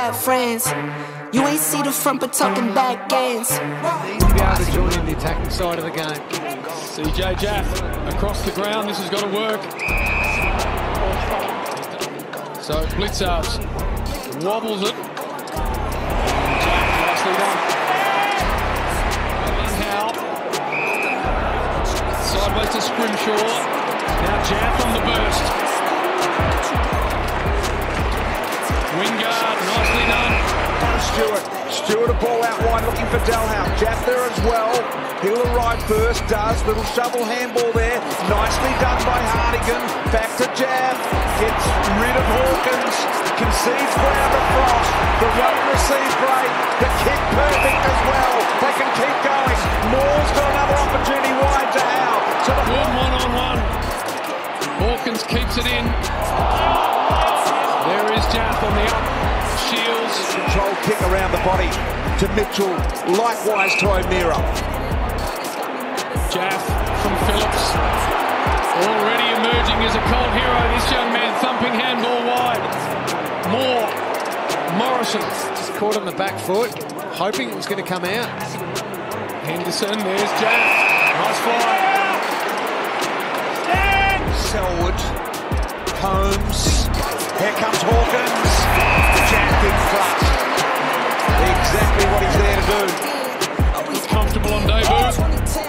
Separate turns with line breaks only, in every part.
have friends. You ain't see the front but talking back ends.
Need to be able to join in the attacking side of the game.
CJ Jiath across the ground. This has got to work. So Blitzards wobbles it. Jiath nicely done. Howe. Sideways to Scrimshaw. Now Jiath on the burst. Wingard, nicely done.
Stewart a ball out wide looking for Dalhouse. Jiath there as well. He'll arrive first, does. Little shovel handball there. Nicely done by Hartigan. Back to Jiath. Gets rid of Hawkins. Concedes ground to Frost. The run receives great. The kick perfect as well. They can keep going. Moore's got another opportunity wide to Howe. So the
good one-on-one. Hawkins keeps it in. There is Jiath on the up. Shields.
Control kick around the body to Mitchell. Likewise to O'Meara.
Jiath from Phillips. Already emerging as a cult hero. This young man thumping handball wide. Moore. Morrison.
Just caught on the back foot. Hoping it was going to come out.
Henderson. There's Jiath. Nice fly.
Selwood. Combs. Here comes Hawkins. Jiath in front. Exactly what he's there to do.
He's comfortable on debut.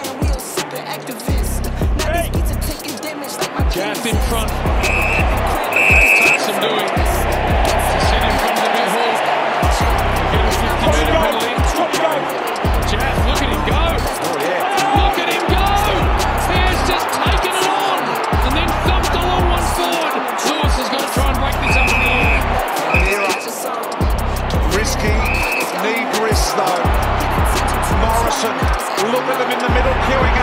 Jiath in front. Takes some doing. To sit in front of the big hawk. Get a 50-metre penalty. Jiath, look at him go.
Oh, yeah.
Look at him go. He has just taken it on. And then thumped a long one forward. Lewis has got to try and break this up in the air.
Risky. Need risk though. Morrison. Look at them in the middle queuing